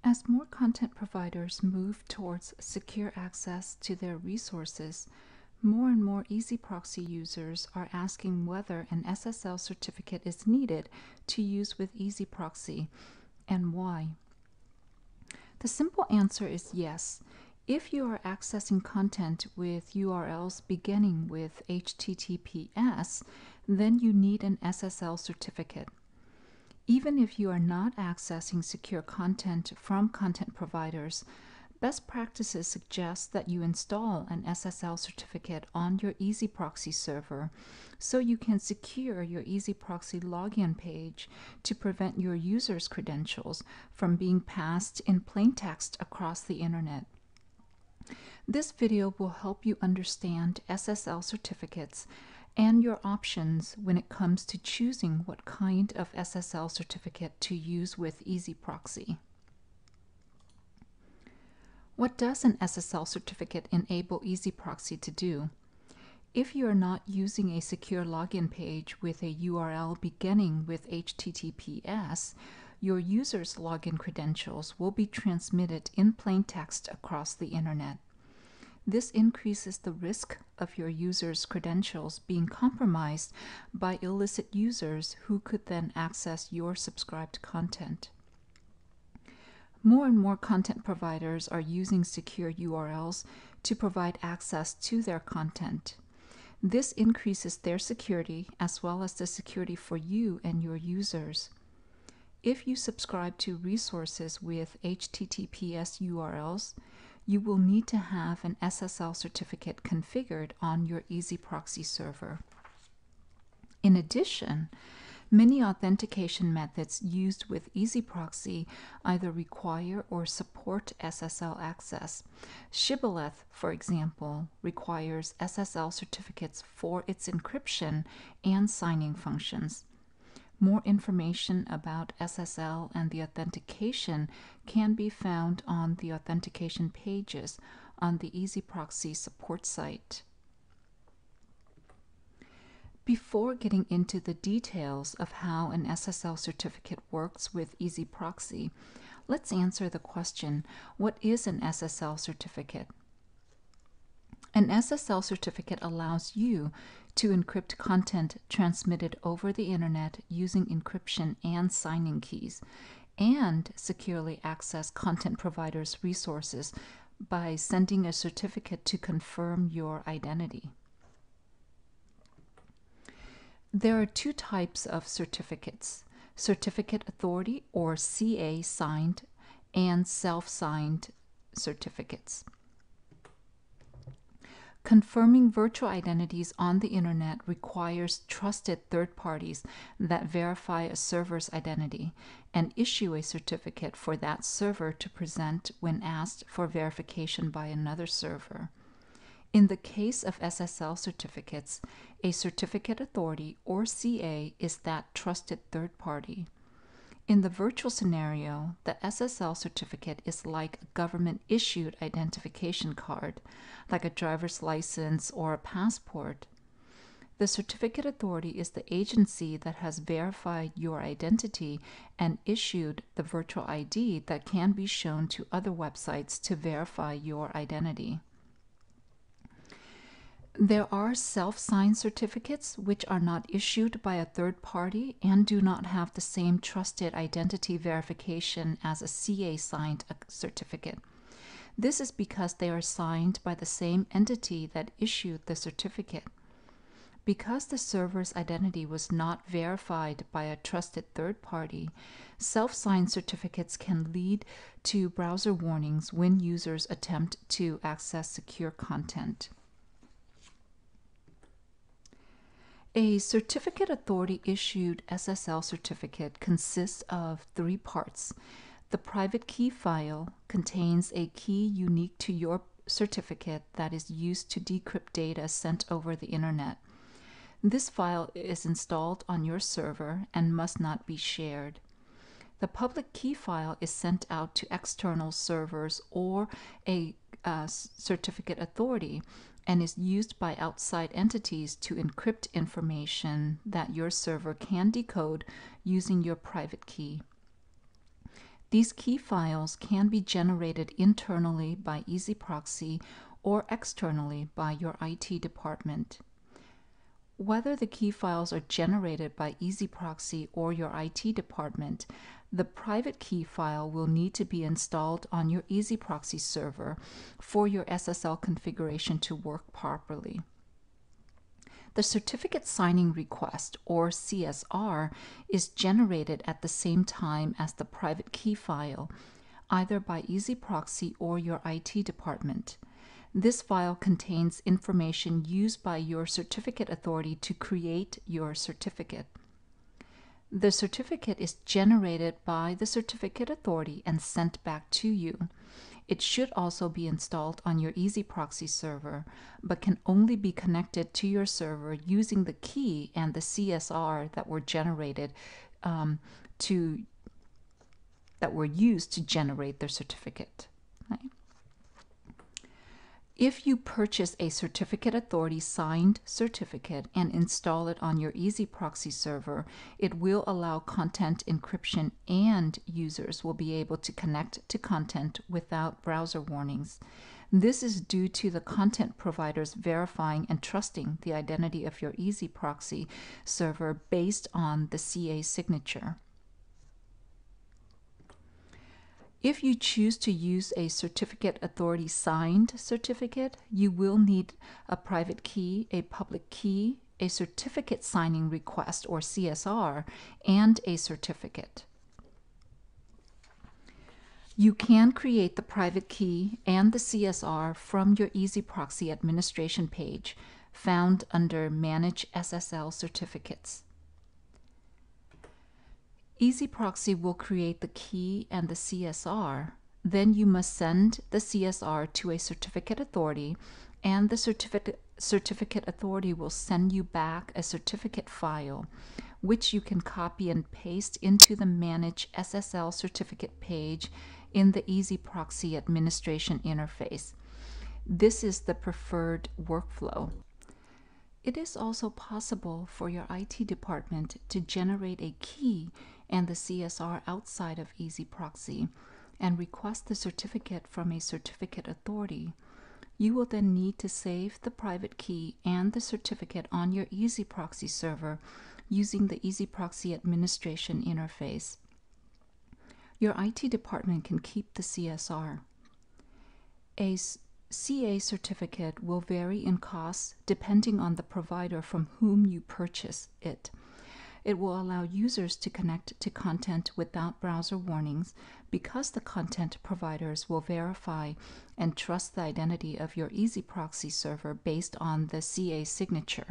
As more content providers move towards secure access to their resources, more and more EZproxy users are asking whether an SSL certificate is needed to use with EZproxy and why. The simple answer is yes. If you are accessing content with URLs beginning with HTTPS, then you need an SSL certificate. Even if you are not accessing secure content from content providers, best practices suggest that you install an SSL certificate on your EZproxy server so you can secure your EZproxy login page to prevent your users' credentials from being passed in plain text across the internet. This video will help you understand SSL certificates and your options when it comes to choosing what kind of SSL certificate to use with EZproxy. What does an SSL certificate enable EZproxy to do? If you are not using a secure login page with a URL beginning with HTTPS, your user's login credentials will be transmitted in plain text across the internet. This increases the risk of your users' credentials being compromised by illicit users who could then access your subscribed content. More and more content providers are using secure URLs to provide access to their content. This increases their security as well as the security for you and your users. If you subscribe to resources with HTTPS URLs, you will need to have an SSL certificate configured on your EZproxy server. In addition, many authentication methods used with EZproxy either require or support SSL access. Shibboleth, for example, requires SSL certificates for its encryption and signing functions. More information about SSL and the authentication can be found on the authentication pages on the EZproxy support site. Before getting into the details of how an SSL certificate works with EZproxy, let's answer the question, what is an SSL certificate? An SSL certificate allows you to encrypt content transmitted over the internet using encryption and signing keys, and securely access content providers' resources by sending a certificate to confirm your identity. There are two types of certificates: Certificate Authority or CA signed and self-signed certificates. Confirming virtual identities on the internet requires trusted third parties that verify a server's identity and issue a certificate for that server to present when asked for verification by another server. In the case of SSL certificates, a certificate authority or CA is that trusted third party. In the virtual scenario, the SSL certificate is like a government-issued identification card, like a driver's license or a passport. The certificate authority is the agency that has verified your identity and issued the virtual ID that can be shown to other websites to verify your identity. There are self-signed certificates which are not issued by a third party and do not have the same trusted identity verification as a CA-signed certificate. This is because they are signed by the same entity that issued the certificate. Because the server's identity was not verified by a trusted third party, self-signed certificates can lead to browser warnings when users attempt to access secure content. A certificate authority issued SSL certificate consists of three parts. The private key file contains a key unique to your certificate that is used to decrypt data sent over the internet. This file is installed on your server and must not be shared. The public key file is sent out to external servers or a certificate authority and is used by outside entities to encrypt information that your server can decode using your private key. These key files can be generated internally by EZproxy or externally by your IT department. Whether the key files are generated by EZproxy or your IT department, the private key file will need to be installed on your EZproxy server for your SSL configuration to work properly. The certificate signing request, or CSR, is generated at the same time as the private key file, either by EZproxy or your IT department. This file contains information used by your certificate authority to create your certificate. The certificate is generated by the certificate authority and sent back to you. It should also be installed on your EZproxy server, but can only be connected to your server using the key and the CSR that were generated that were used to generate their certificate. Right? If you purchase a certificate authority signed certificate and install it on your EZproxy server, it will allow content encryption and users will be able to connect to content without browser warnings. This is due to the content providers verifying and trusting the identity of your EZproxy server based on the CA signature. If you choose to use a certificate authority signed certificate, you will need a private key, a public key, a certificate signing request or CSR, and a certificate. You can create the private key and the CSR from your EZproxy administration page found under Manage SSL Certificates. EZproxy will create the key and the CSR. Then you must send the CSR to a certificate authority, and the certificate authority will send you back a certificate file, which you can copy and paste into the Manage SSL Certificate page in the EZproxy administration interface. This is the preferred workflow. It is also possible for your IT department to generate a key and the CSR outside of EZproxy and request the certificate from a certificate authority. You will then need to save the private key and the certificate on your EZproxy server using the EZproxy administration interface. Your IT department can keep the CSR. A CA certificate will vary in cost depending on the provider from whom you purchase it. It will allow users to connect to content without browser warnings because the content providers will verify and trust the identity of your EZproxy server based on the CA signature.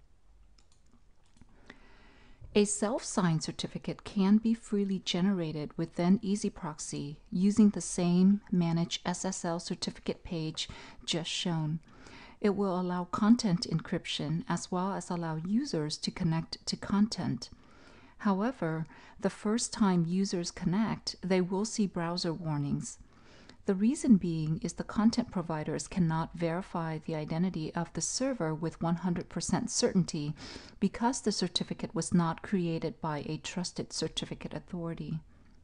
A self-signed certificate can be freely generated within EZproxy using the same Manage SSL Certificate page just shown. It will allow content encryption as well as allow users to connect to content. However, the first time users connect, they will see browser warnings. The reason being is the content providers cannot verify the identity of the server with 100% certainty because the certificate was not created by a trusted certificate authority.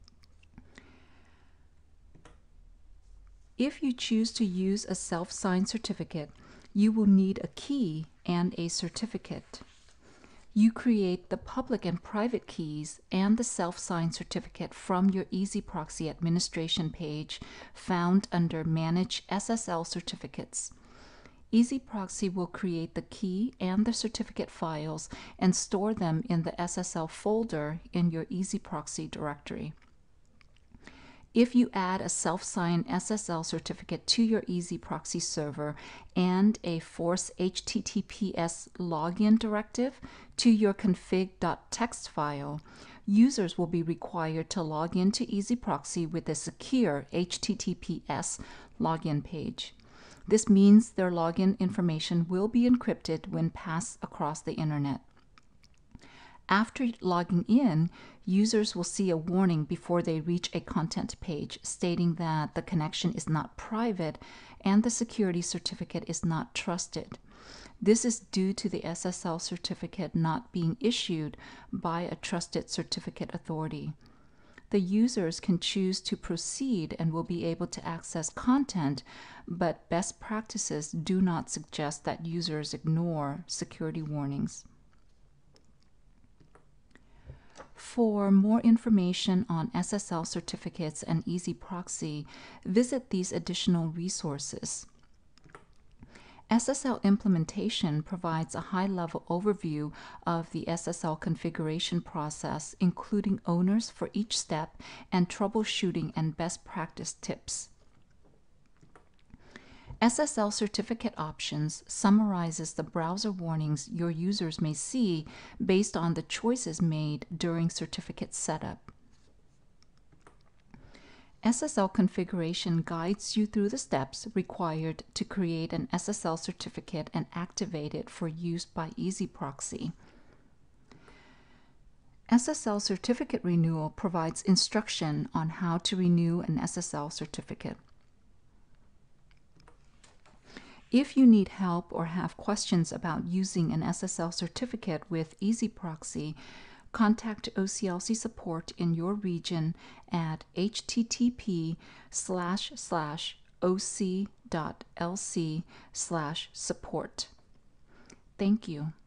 If you choose to use a self-signed certificate, you will need a key and a certificate. You create the public and private keys and the self-signed certificate from your EZproxy administration page found under Manage SSL Certificates. EZproxy will create the key and the certificate files and store them in the SSL folder in your EZproxy directory. If you add a self-signed SSL certificate to your EZproxy server and a force HTTPS login directive to your config.txt file, users will be required to log into EZproxy with a secure HTTPS login page. This means their login information will be encrypted when passed across the internet. After logging in, users will see a warning before they reach a content page stating that the connection is not private and the security certificate is not trusted. This is due to the SSL certificate not being issued by a trusted certificate authority. The users can choose to proceed and will be able to access content, but best practices do not suggest that users ignore security warnings. For more information on SSL certificates and EZproxy, visit these additional resources. SSL implementation provides a high-level overview of the SSL configuration process, including owners for each step and troubleshooting and best practice tips. SSL Certificate Options summarizes the browser warnings your users may see based on the choices made during certificate setup. SSL configuration guides you through the steps required to create an SSL certificate and activate it for use by EZproxy. SSL certificate renewal provides instruction on how to renew an SSL certificate. If you need help or have questions about using an SSL certificate with EZproxy, contact OCLC support in your region at http://oc.lc/support. Thank you.